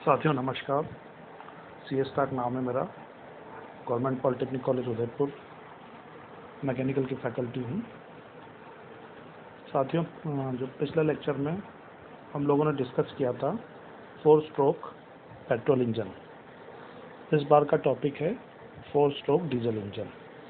साथियों नमस्कार। CS तक नाम है मेरा। Government polytechnic college Udaipur mechanical की फैकल्टी हूँ। साथियों जो पिछले लेक्चर में हम लोगों ने डिस्कस किया था 4 स्ट्रोक पेट्रोल इंजन। इस बार का टॉपिक है 4 स्ट्रोक डीजल इंजन।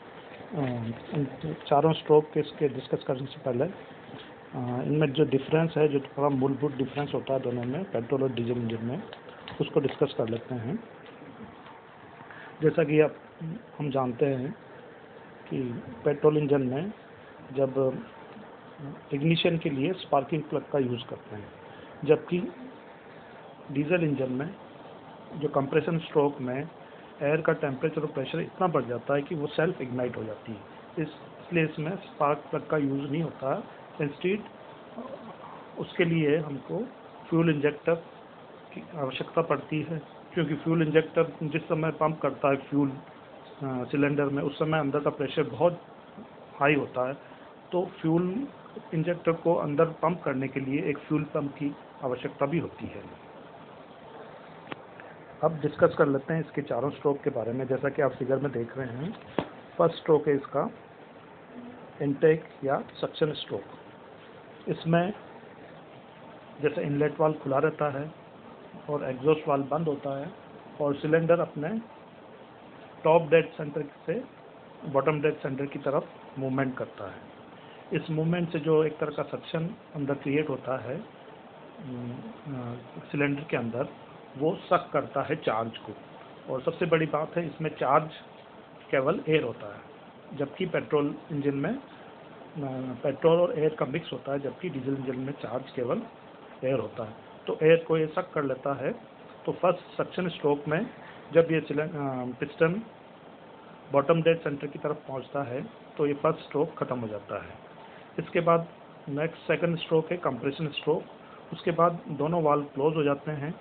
चारों स्ट्रोक के डिस्कस करने से पहले इनमें जो डिफरेंस है, जो थोड़ा मूलभूत डिफरेंस होता है दोनों में, पेट्रोल और डीजल इंजन में, उसको डिस्कस कर लेते हैं। जैसा कि हम जानते हैं कि पेट्रोल इंजन में जब इग्निशन के लिए स्पार्किंग प्लग का यूज़ करते हैं, जबकि डीजल इंजन में जो कंप्रेशन स्ट्रोक में एयर का टेम्परेचर और प्रेशर इतना बढ़ जाता है कि वो सेल्फ इग्नाइट हो जाती है। इसलिए इसमें स्पार्क प्लग का यूज़ नहीं होता। इंस्टेड उसके लिए हमको फ्यूल इंजेक्टर की आवश्यकता पड़ती है, क्योंकि फ्यूल इंजेक्टर जिस समय पंप करता है फ्यूल सिलेंडर में, उस समय अंदर का प्रेशर बहुत हाई होता है। तो फ्यूल इंजेक्टर को अंदर पंप करने के लिए एक फ्यूल पंप की आवश्यकता भी होती है। अब डिस्कस कर लेते हैं इसके चारों स्ट्रोक के बारे में। जैसा कि आप फिगर में देख रहे हैं, फर्स्ट स्ट्रोक है इसका इनटेक या सक्शन स्ट्रोक। इसमें जैसे इनलेट वाल्व खुला रहता है और एग्जॉस्ट वाल्व बंद होता है और सिलेंडर अपने टॉप डेड सेंटर से बॉटम डेड सेंटर की तरफ मूवमेंट करता है। इस मूवमेंट से जो एक तरह का सक्शन अंदर क्रिएट होता है सिलेंडर के अंदर, वो सक करता है चार्ज को। और सबसे बड़ी बात है, इसमें चार्ज केवल एयर होता है, जबकि पेट्रोल इंजन में पेट्रोल और एयर का मिक्स होता है, जबकि डीजल इंजन में चार्ज केवल एयर होता है। तो एयर को ये सक कर लेता है। तो फर्स्ट सक्शन स्ट्रोक में जब ये पिस्टन बॉटम डेड सेंटर की तरफ पहुंचता है तो ये फर्स्ट स्ट्रोक खत्म हो जाता है। इसके बाद नेक्स्ट सेकंड स्ट्रोक है कंप्रेशन स्ट्रोक। उसके बाद दोनों वाल्व क्लोज हो जाते हैं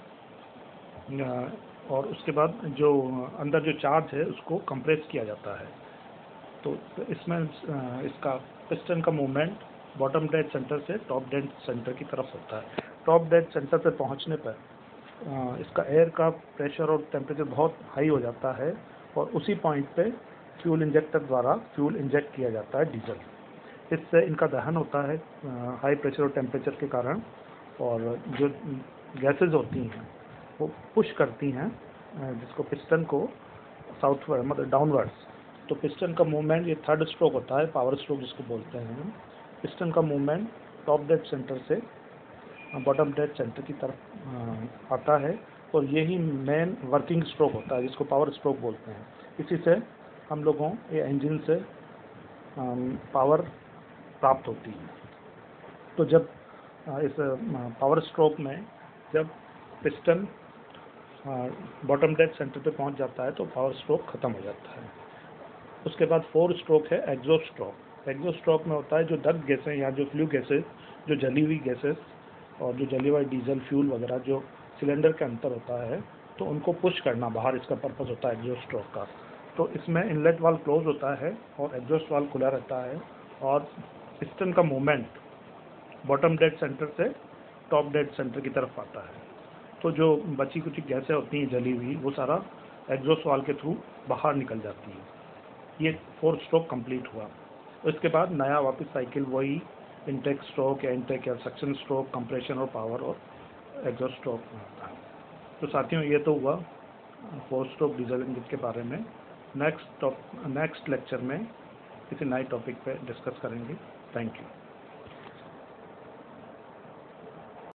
और उसके बाद जो अंदर जो चार्ज है उसको कंप्रेस किया जाता है। तो इसमें इसका पिस्टन का मूवमेंट बॉटम डेड सेंटर से टॉप डेड सेंटर की तरफ होता है। टॉप डेड सेंटर पे पहुंचने पर इसका एयर का प्रेशर और टेम्परेचर बहुत हाई हो जाता है और उसी पॉइंट पे फ्यूल इंजेक्टर द्वारा फ्यूल इंजेक्ट किया जाता है डीजल। इससे इनका दहन होता है हाई प्रेशर और टेम्परेचर के कारण, और जो गैसेज होती हैं वो पुश करती हैं जिसको पिस्टन को साउथवर्ड मतलब डाउनवर्ड्स। तो पिस्टन का मूवमेंट, ये थर्ड स्ट्रोक होता है, पावर स्ट्रोक जिसको बोलते हैं। पिस्टन का मूवमेंट टॉप डेड सेंटर से बॉटम डेड सेंटर की तरफ आता है और यही मेन वर्किंग स्ट्रोक होता है जिसको पावर स्ट्रोक बोलते हैं। इसी से हम लोगों ये इंजन से पावर प्राप्त होती है। तो जब इस पावर स्ट्रोक में जब पिस्टन बॉटम डेड सेंटर पे पहुंच जाता है तो पावर स्ट्रोक खत्म हो जाता है। उसके बाद 4 स्ट्रोक है एग्जॉस्ट स्ट्रोक। एग्जॉस्ट स्ट्रोक में होता है जो दग्ध गैसें या जो फ्लू गैसेस, जो जली हुई गैसेस और जो जली हुई डीजल फ्यूल वगैरह जो सिलेंडर के अंदर होता है, तो उनको पुश करना बाहर, इसका पर्पस होता है एग्जॉस्ट स्ट्रोक का। तो इसमें इनलेट वाल्व क्लोज होता है और एग्जॉस्ट वाल्व खुला रहता है और पिस्टन का मूवमेंट बॉटम डेड सेंटर से टॉप डेड सेंटर की तरफ आता है। तो जो बची कुछ गैसें होती हैं जली हुई, वो सारा एग्जॉस्ट वाल्व के थ्रू बाहर निकल जाती है। ये 4 स्ट्रोक कंप्लीट हुआ। इसके बाद नया वापस साइकिल वही इनटेक स्ट्रोक या इनटेक या सक्शन स्ट्रोक, कंप्रेशन और पावर और एग्जॉस्ट स्ट्रोक में होता है। तो साथियों ये तो हुआ 4 स्ट्रोक डीजल इंजन के बारे में। नेक्स्ट लेक्चर में किसी नए टॉपिक पे डिस्कस करेंगे। Thank you.